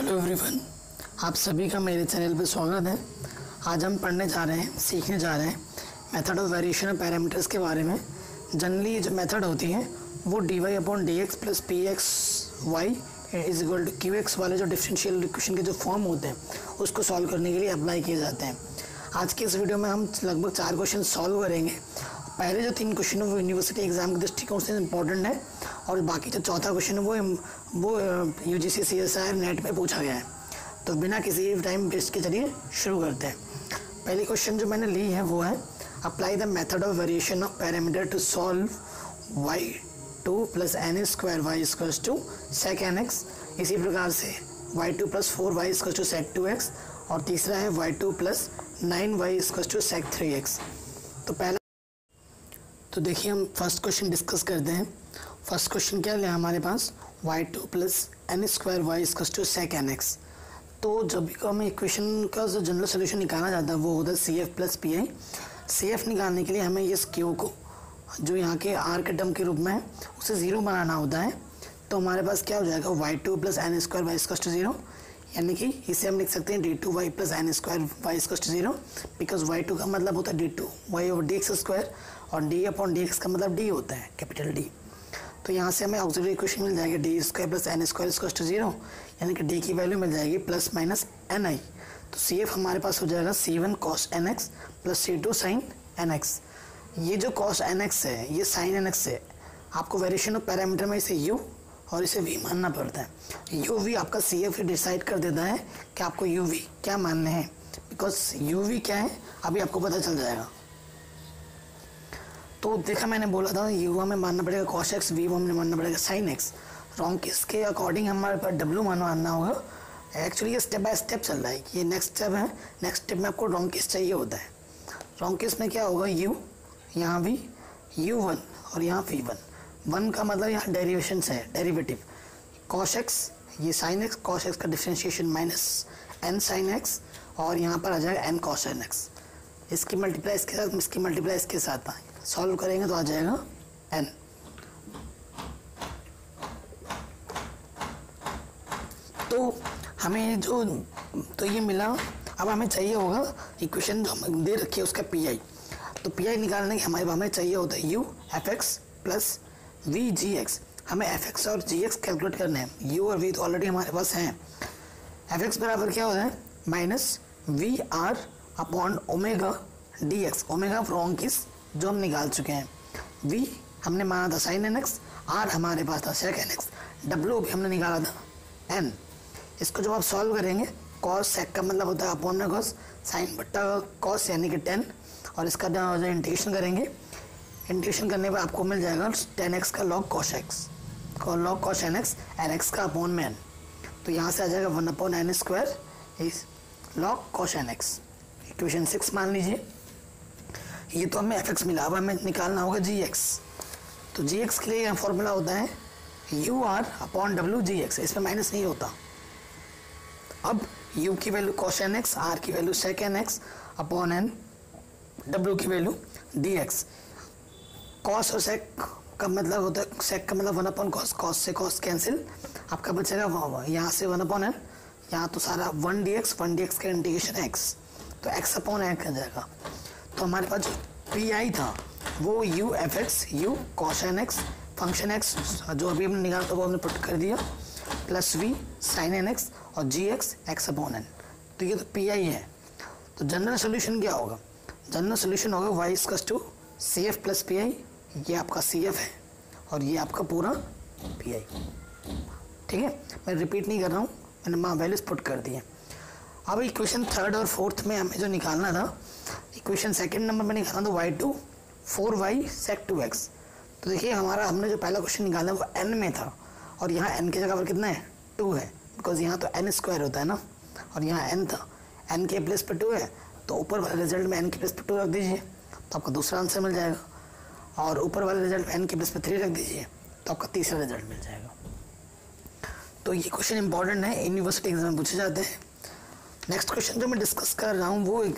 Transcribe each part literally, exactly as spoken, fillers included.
Hello everyone, आप सभी का मेरे चैनल पर स्वागत है। आज हम पढ़ने जा रहे हैं, सीखने जा रहे हैं method of variation of parameters के बारे में। जनरली जो मेथड होती है वो D Y upon D X plus P X Y is equal to Q X वाले जो डिफरेंशियल इक्वेशन के जो फॉर्म होते हैं उसको सॉल्व करने के लिए अप्लाई किए जाते हैं। आज के इस वीडियो में हम लगभग चार क्वेश्चन सॉल्व करेंगे। पहले जो तीन क्वेश्चन है वो यूनिवर्सिटी एग्जाम के दृष्टिकोण से इंपॉर्टेंट है और बाकी जो चौथा क्वेश्चन है वो वो U G C C S I NET में पूछा गया है। तो बिना किसी टाइम वेस्ट के चलिए शुरू करते हैं। पहली क्वेश्चन जो मैंने ली है वो है apply the method of variation of parameter to solve Y two plus N square Y equals to sec N X. इसी प्रकार से Y two plus four Y equals to sec two X और तीसरा है Y two plus nine Y equals to sec three X. तो पहला तो देखिए हम फर्स्ट क्वेश्चन डिस्कस करते हैं। फर्स्ट क्वेश्चन क्या लिया हमारे पास, Y two plus N square Y equals to sec N X. तो जब भी हमें इक्वेशन का जो जनरल सोल्यूशन निकालना जाता है वो होता है C F plus P I. C F निकालने के लिए हमें इस क्यू को जो यहाँ के आर के टर्म के रूप में है उसे ज़ीरो बनाना होता है। तो हमारे पास क्या हो जाएगा, Y two plus N square Y equals to zero, यानी कि इसे हम लिख सकते हैं D two Y plus N square Y equals to zero, because Y two का मतलब होता है D two Y over D X square और डी अपॉन डी एक्स का मतलब डी होता है, कैपिटल डी। तो यहाँ से हमें ऑक्सिलरी इक्वेशन मिल जाएगी D square plus N square equals to zero, यानी कि डी की वैल्यू मिल जाएगी प्लस माइनस एन आई। तो सी एफ हमारे पास हो जाएगा C one cos N X plus C two sine N X. ये जो कॉस एन एक्स है ये साइन एन एक्स है। आपको वेरिएशन ऑफ पैरामीटर में इसे यू और इसे वी मानना पड़ता है। यू वी आपका सी एफ डिसाइड कर देता है कि आपको यू वी क्या मानने हैं, बिकॉज यू वी क्या है अभी आपको पता चल जाएगा। तो देखा मैंने बोला था यू हमें मानना पड़ेगा कॉस एक्स, वी हमें मानना पड़ेगा साइन एक्स। रॉन्ग किस के अकॉर्डिंग हमारे पास डब्ल्यू मानना होगा। एक्चुअली ये स्टेप बाय स्टेप चल रहा है कि ये नेक्स्ट स्टेप है, नेक्स्ट स्टेप में आपको रॉन्ग किस चाहिए होता है। रॉन्ग किस में क्या होगा, यू यहाँ वी यू वन और यहाँ वी वन। वन का मतलब यहाँ डेरिवेशन है, डेरिवेटिव। कॉस एक्स ये साइन एक्स, कॉस एक्स का differentiation minus N sine X और यहाँ पर आ जाएगा एन कॉस एन एक्स। इसकी मल्टीप्लाई इसके साथ, इसकी मल्टीप्लाई इसके साथ आए, सॉल्व करेंगे तो आ जाएगा एन। तो हमें जो तो ये मिला। अब हमें चाहिए होगा इक्वेशन जो हमें दे रखी है उसका पी आई। तो पी आई निकालने के हमारे हमें चाहिए होता है U F x plus we ji X. हमें एफ एक्स और जी एक्स कैलकुलेट करने हैं। यू और वी तो ऑलरेडी हमारे पास हैं। एफ एक्स बराबर क्या होता है, minus V are upon omega D X. Omega Wronskian जो हम निकाल चुके हैं। v हमने माना था साइन एन एक्स, आर हमारे पास था सेक एन एक्स, डब्ल्यू भी हमने निकाला था एन। इसको जब आप सॉल्व करेंगे, कॉस सेक का मतलब होता है अपॉन में कॉस, साइन बट्टा कॉस यानी कि टेन, और इसका जो इंटीग्रेशन करेंगे, इंटीग्रेशन करने पर आपको मिल जाएगा टेन एक्स का log cos X, log cos N X, N X का अपॉन में एन। तो यहाँ से आ जाएगा one upon N square is log cos N X. Equation six मान लीजिए। ये तो हमें एफ एक्स मिला, अब हमें निकालना होगा जी एक्स। तो जी एक्स के लिए फॉर्मूला होता है U R upon W G X, इसमें माइनस नहीं होता। अब यू की value cos N X, R की value sec N X upon N, W की वैल्यू डी एक्स। कॉस और सेक का मतलब होता है, सेक का मतलब वन अपॉन कॉस, कॉस से कॉस कैंसिल, आपका बचेगा यहाँ से वन अपॉन एन, यहाँ तो सारा one D X, one D X का इंटीग्रेशन एक्स, तो एक्स अपॉन एक्स आ जाएगा। तो हमारे पास जो पी आई था वो U F X, U cos N X, function X जो अभी हमने निकाला था वो हमने पुट कर दिया, plus V sine N X और G X X upon N. तो ये तो पी आई है। तो जनरल सोल्यूशन क्या होगा, जनरल सोल्यूशन होगा Y equals to C F plus P I. ये आपका सी एफ है और ये आपका पूरा पी आई। ठीक है, मैं रिपीट नहीं कर रहा हूँ, मैंने माँ वैल्यूज पुट कर दी है। अब इक्वेशन थर्ड और फोर्थ में हमें जो निकालना था, इक्वेशन सेकंड नंबर में निकालना था Y two four Y sec two X. तो देखिए हमारा हमने जो पहला क्वेश्चन निकाला वो एन में था और यहाँ एन की जगह पर कितना है, टू है, बिकॉज यहाँ तो एन स्क्वायर होता है ना, और यहाँ एन था, एन के प्लेस पे टू है, तो ऊपर वाले रिजल्ट में एन के प्लेस पे टू रख दीजिए तो आपका दूसरा आंसर मिल जाएगा, और ऊपर वाले रिजल्ट में एन के प्लेस पे थ्री रख दीजिए तो आपका तीसरा रिजल्ट मिल जाएगा। तो ये क्वेश्चन इंपॉर्टेंट है, यूनिवर्सिटी एग्जाम में पूछे जाते हैं। नेक्स्ट क्वेश्चन जो मैं डिस्कस कर रहा हूँ वो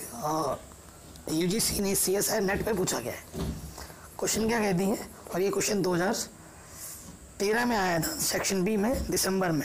यू जी सी ने सी एस आई नेट पे पूछा गया है। क्वेश्चन क्या कहती है, और ये क्वेश्चन दो हज़ार तेरह में आया था सेक्शन बी में दिसंबर में।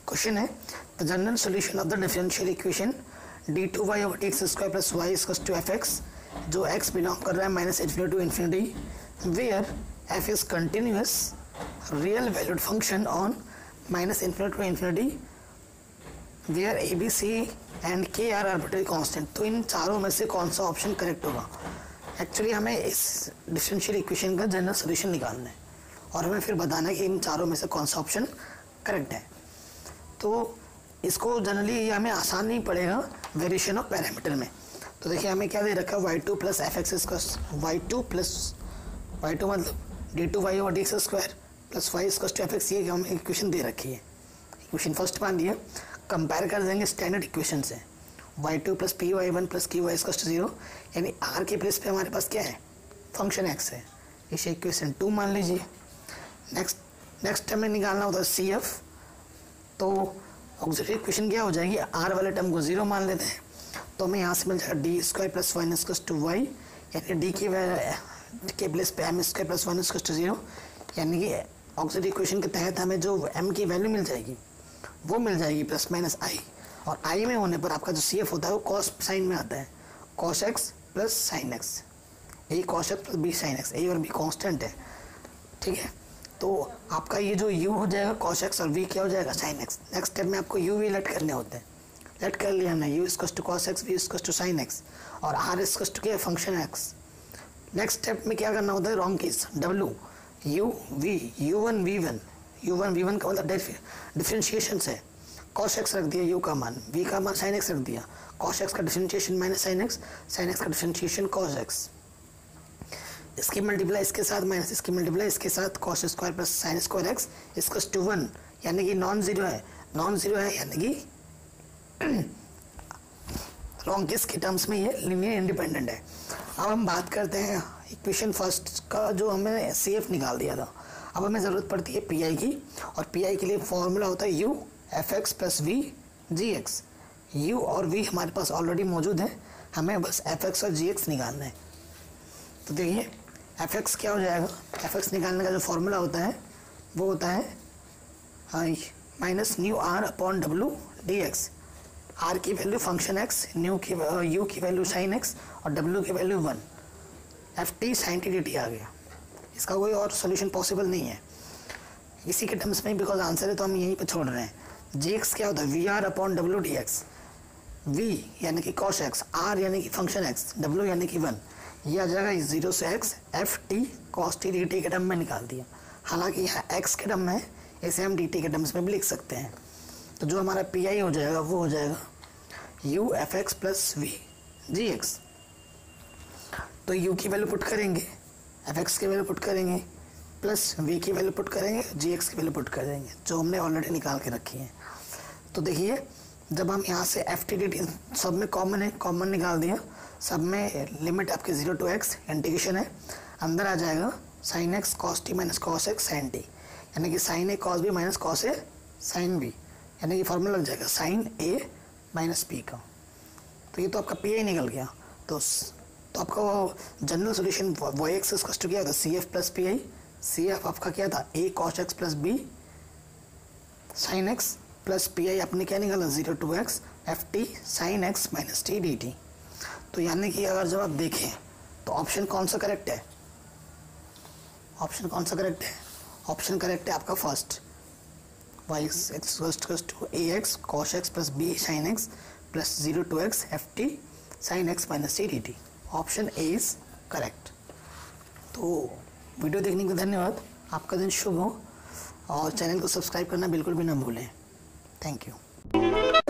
क्वेश्चन है the general solution of the differential equation D two Y over T X square plus Y equals to F X, जो x बिलोंग कर रहा है minus infinity to infinity, where f is continuous real valued function on minus infinity to infinity, where A B C and K are arbitrary constant. तो इन चारों में से कौन सा ऑप्शन करेक्ट होगा? एक्चुअली हमें इस डिफरेंशियल इक्वेशन का जनरल सॉल्यूशन निकालना है और हमें फिर बताना है कि इन चारों में से कौन सा ऑप्शन करेक्ट है। तो इसको जनरली हमें आसान नहीं पड़ेगा वेरिएशन ऑफ पैरामीटर में। तो देखिए हमें क्या दे रखा है, Y two plus F X इसका Y two plus Y to मतलब D two Y over D X square plus Y इसका टू एफ एक्स, ये हमें इक्वेशन दे रखी है। इक्वेशन फर्स्ट मान लिया, कंपेयर कर देंगे स्टैंडर्ड इक्वेशन से, Y two plus P Y one plus Q Y इसका टू जीरो, यानी आर के प्लेस पे हमारे पास क्या है, फंक्शन एक्स है, इसे इक्वेशन टू मान लीजिए। नेक्स्ट नेक्स्ट हमें निकालना होता है सी एफ, तो ऑक्सिलरी इक्वेशन क्या हो जाएगी, आर वाले टर्म को जीरो मान लेते हैं, तो हमें यहाँ से मिल जाएगा डी स्क्वायर प्लस वन इसका टू वाई, यानी डी की के प्लेस पे एम स्क्वायर प्लस वन इसका टू जीरो, यानी कि ऑक्सिलरी इक्वेशन के तहत हमें जो एम की वैल्यू मिल जाएगी वो मिल जाएगी प्लस माइनस आई, और आई में होने पर आपका जो सी एफ होता है वो कॉस साइन में आता है, cos x plus sine X, A cos x plus B sine X, A और बी कांस्टेंट है, ठीक है। तो आपका ये जो u हो जाएगा कॉस एक्स और v क्या हो जाएगा साइन एक्स। नेक्स्ट स्टेप में आपको u v लेट करने होते हैं, लेट कर लिया हमने, u equals to cos X, v equals to sine X और r इक्वल्स टू क्या है, फंक्शन x। नेक्स्ट स्टेप में क्या करना होता है, Wronskian w u v u one v one u one v one का मतलब डिफरेंशिएशन से cos x रख दिया u का मान, v का मान sin x रख दिया, cos x का differentiation minus sin x, sin x का डिफरेंशिएशन cos x, इसकी मल्टीप्लाई इसके साथ माइनस इसकी मल्टीप्लाई इसके साथ cos square plus sine square X इसकस टू वन, यानी कि नॉन जीरो है, नॉन जीरो है यानी कि लॉन्ग केस के टर्म्स में ये लीनियर इंडिपेंडेंट है। अब हम बात करते हैं इक्वेशन फर्स्ट का, जो हमें सी एफ निकाल दिया था। अब हमें ज़रूरत पड़ती है पी आई की, और पी आई के लिए फॉर्मूला होता है U F x plus we ji X. U और वी हमारे पास ऑलरेडी मौजूद है, हमें बस एफ एक्स और जी एक्स निकालना है। तो देखिए एफ एक्स क्या हो जाएगा, एफ एक्स निकालने का जो फॉर्मूला होता है वो होता है minus new R upon W D X. R की वैल्यू फंक्शन एक्स, न्यू की यू की वैल्यू साइन एक्स और डब्लू की value one, F T sine T D T आ गया। इसका कोई और सोल्यूशन पॉसिबल नहीं है इसी के टर्म्स में, बिकॉज आंसर है तो हम यहीं पे छोड़ रहे हैं। जी एक्स क्या होता है, v are upon W D x, v यानी कि कॉस एक्स, आर यानी कि फंक्शन एक्स, डब्लू यानी कि वन, ये आ जाएगा जीरो से x, f t cos t D t के टर्म में निकाल दिया। हालांकि यहाँ एक्स के टर्म में इसे हम डी टी के टर्म्स में भी लिख सकते हैं। तो जो हमारा पी आई हो जाएगा वो हो जाएगा u F x plus we ji x. तो यू की वैल्यू पुट करेंगे, एफ एक्स की वैल्यू पुट करेंगे, प्लस वी की वैल्यू पुट करेंगे, जी एक्स की वैल्यू पुट कर देंगे, जो हमने ऑलरेडी निकाल के रखी है। तो देखिए जब हम यहाँ से एफ टी डी टी सब में कॉमन है, कॉमन निकाल दिया, सब में लिमिट आपके जीरो टू एक्स इंटीग्रेशन है, अंदर आ जाएगा sine x cos t minus cos x sine t, यानी कि sine a cos b minus cos a sine b, यानी कि फॉर्मूला लग जाएगा साइन ए माइनस पी का। तो ये तो आपका पी आई निकल गया। तो तो आपका वो जनरल सोल्यूशन वाई एक्स इसका टू क्या था, c F plus P I. C f आपका क्या था, a cos x plus B sine x, plus P i आपने क्या निकाला, zero to x f T sine x minus t D t. तो यानी कि अगर जब आप देखें तो ऑप्शन कौन सा करेक्ट है, ऑप्शन कौन सा करेक्ट है, ऑप्शन करेक्ट है आपका first, y x to a x cos x plus B sine x plus zero to x f T sine x minus t D t. Option a is correct. तो video देखने के लिए धन्यवाद, आपका दिन शुभ हो, और चैनल को सब्सक्राइब करना बिल्कुल भी ना भूलें। Thank you.